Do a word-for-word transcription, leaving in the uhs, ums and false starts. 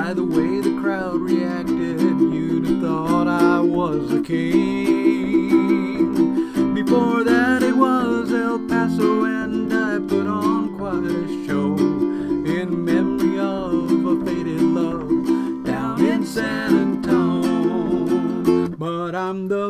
By the way the crowd reacted, you'd have thought I was the king. Before that it was El Paso, and I put on quite a show in memory of a faded love down in San Antone. But I'm the